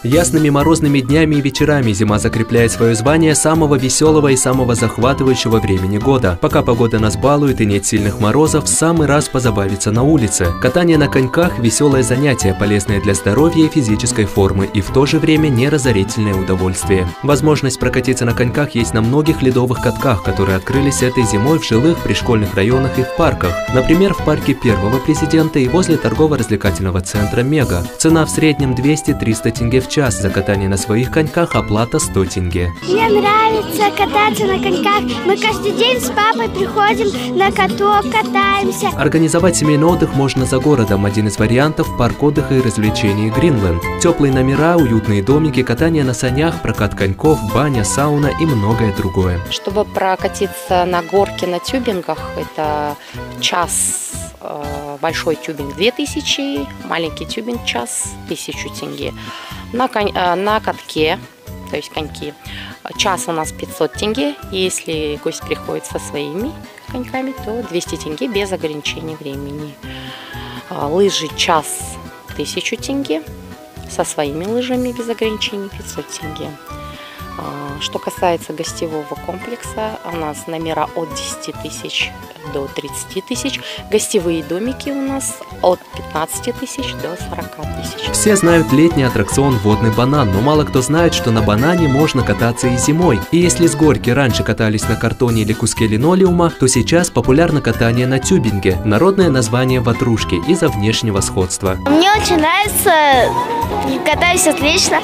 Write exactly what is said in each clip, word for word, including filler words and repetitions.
Ясными морозными днями и вечерами зима закрепляет свое звание самого веселого и самого захватывающего времени года. Пока погода нас балует и нет сильных морозов, в самый раз позабавиться на улице. Катание на коньках – веселое занятие, полезное для здоровья и физической формы, и в то же время неразорительное удовольствие. Возможность прокатиться на коньках есть на многих ледовых катках, которые открылись этой зимой в жилых, пришкольных районах и в парках. Например, в парке Первого Президента и возле торгово-развлекательного центра «Мега». Цена в среднем двести-триста тенге в час, за катание на своих коньках оплата сто тенге. Мне нравится кататься на коньках. Мы каждый день с папой приходим на каток, катаемся. Организовать семейный отдых можно за городом. Один из вариантов – парк отдыха и развлечений Гринленд. Теплые номера, уютные домики, катание на санях, прокат коньков, баня, сауна и многое другое. Чтобы прокатиться на горке на тюбингах, это час. Большой тюбинг две тысячи, маленький тюбинг час тысячу тенге. На, кон... на катке, то есть коньки, час у нас пятьсот тенге. Если гость приходит со своими коньками, то двести тенге без ограничения времени. Лыжи час тысячу тенге, со своими лыжами без ограничений пятьсот тенге. Что касается гостевого комплекса, у нас номера от десяти тысяч до тридцати тысяч. Гостевые домики у нас от пятнадцати тысяч до сорока тысяч. Все знают летний аттракцион «Водный банан», но мало кто знает, что на банане можно кататься и зимой. И если с горки раньше катались на картоне или куске линолеума, то сейчас популярно катание на тюбинге. Народное название ватрушки из-за внешнего сходства. Мне очень нравится, катаюсь отлично.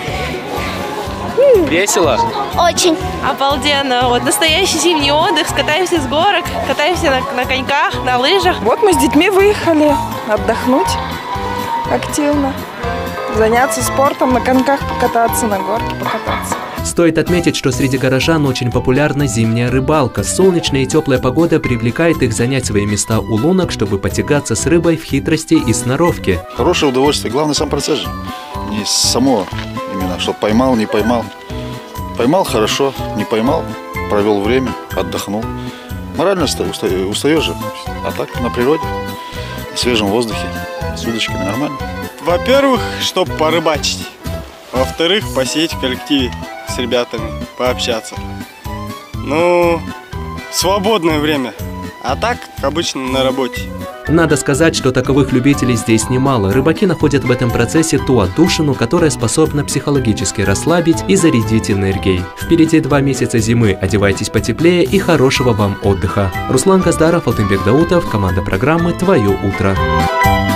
Весело? Очень. Обалденно. Вот настоящий зимний отдых. Катаемся с горок, катаемся на, на коньках, на лыжах. Вот мы с детьми выехали отдохнуть активно, заняться спортом, на коньках покататься, на горке покататься. Стоит отметить, что среди горожан очень популярна зимняя рыбалка. Солнечная и теплая погода привлекает их занять свои места у лунок, чтобы потягаться с рыбой в хитрости и сноровке. Хорошее удовольствие. Главное сам процесс же. Не само именно, что поймал, не поймал. Поймал хорошо, не поймал, провел время, отдохнул. Морально устаешь же. А так на природе, на свежем воздухе, с удочками нормально. Во-первых, чтобы порыбачить. Во-вторых, посидеть в коллективе с ребятами, пообщаться. Ну, свободное время. А так, обычно на работе. Надо сказать, что таковых любителей здесь немало. Рыбаки находят в этом процессе ту отдушину, которая способна психологически расслабить и зарядить энергией. Впереди два месяца зимы. Одевайтесь потеплее и хорошего вам отдыха. Руслан Газдаров, Алтынбек Даутов, команда программы «Твое утро».